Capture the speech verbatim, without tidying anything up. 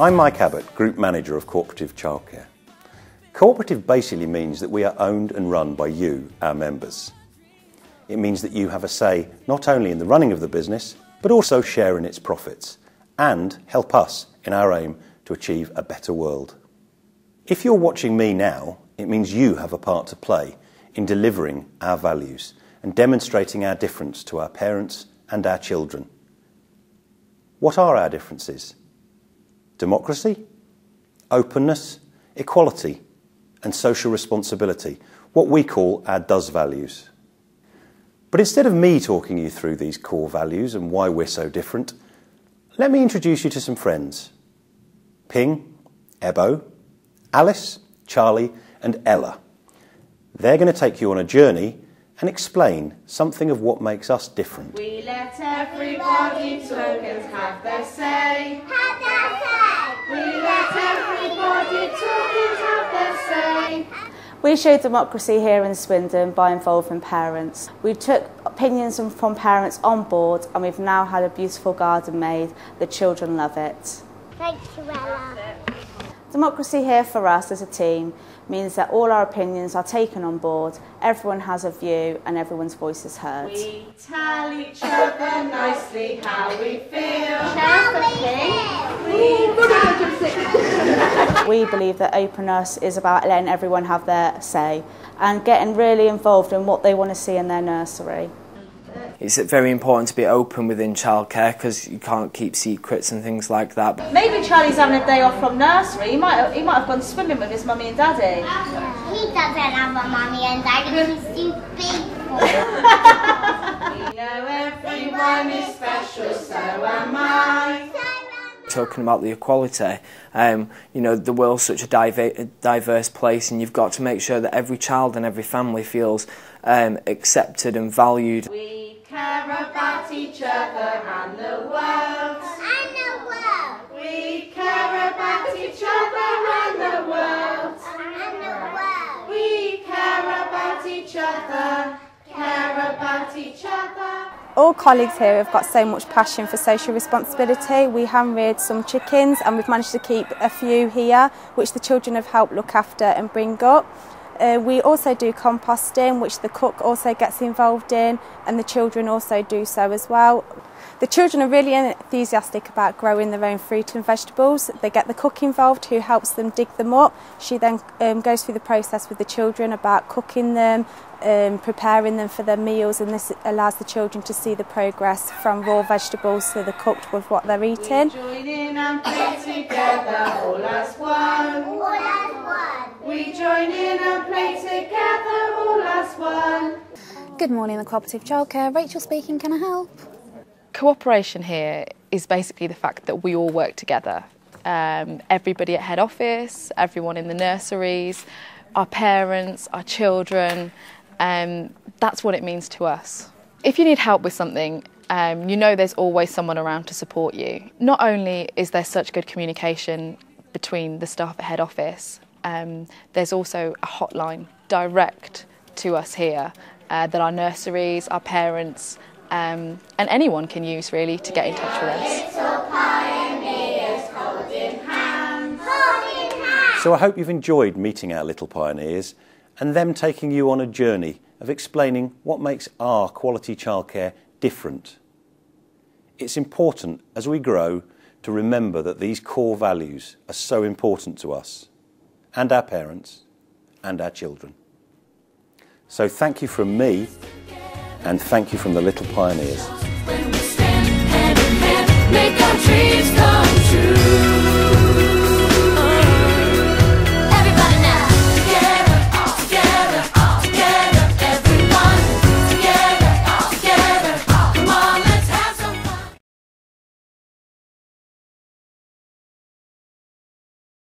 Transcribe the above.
I'm Mike Abbott, Group Manager of Co-operative Childcare. Co-operative basically means that we are owned and run by you, our members. It means that you have a say not only in the running of the business, but also share in its profits and help us in our aim to achieve a better world. If you're watching me now, it means you have a part to play in delivering our values and demonstrating our difference to our parents and our children. What are our differences? Democracy, openness, equality and social responsibility, what we call our DOES values. But instead of me talking you through these core values and why we're so different, let me introduce you to some friends. Ping, Ebo, Alice, Charlie and Ella. They're going to take you on a journey and explain something of what makes us different. We let everybody tokens have their say. Have their say. We let everybody tokens have their say. We show democracy here in Swindon by involving parents. We took opinions from parents on board and we've now had a beautiful garden made. The children love it. Thank you, Ella. Democracy here for us as a team means that all our opinions are taken on board, everyone has a view and everyone's voice is heard. We tell each other nicely how we feel. We believe that openness is about letting everyone have their say and getting really involved in what they want to see in their nursery. It's very important to be open within childcare because you can't keep secrets and things like that. Maybe Charlie's having a day off from nursery. He might have, he might have gone swimming with his mummy and daddy. He doesn't have a mummy and daddy. He's too big for We know everyone is special, so am I. Talking about the equality, um, you know, the world's such a diver diverse place and you've got to make sure that every child and every family feels um, accepted and valued. We care about each other and the world. And the world. We care about each other and the world. And the world. We care about each other, care about each other. All colleagues here have got so much passion for social responsibility. We hand reared some chickens and we've managed to keep a few here, which the children have helped look after and bring up. Uh, we also do composting, which the cook also gets involved in, and the children also do so as well. The children are really enthusiastic about growing their own fruit and vegetables. They get the cook involved who helps them dig them up. She then um, goes through the process with the children about cooking them, um, preparing them for their meals, and this allows the children to see the progress from raw vegetables to the cooked with what they're eating. We join in and play together all as one. All as one. We join in and play together all as one. Good morning, the Co-operative Childcare. Rachel speaking, can I help? Cooperation here is basically the fact that we all work together. Um, everybody at head office, everyone in the nurseries, our parents, our children, um, that's what it means to us. If you need help with something, um, you know there's always someone around to support you. Not only is there such good communication between the staff at head office, um, there's also a hotline direct to us here uh, that our nurseries, our parents, Um, and anyone can use really to get in touch with us. So I hope you've enjoyed meeting our little pioneers and them taking you on a journey of explaining what makes our quality childcare different. It's important as we grow to remember that these core values are so important to us and our parents and our children. So thank you from me. And thank you from the little pioneers. When we stand hand in hand, make our dreams come true.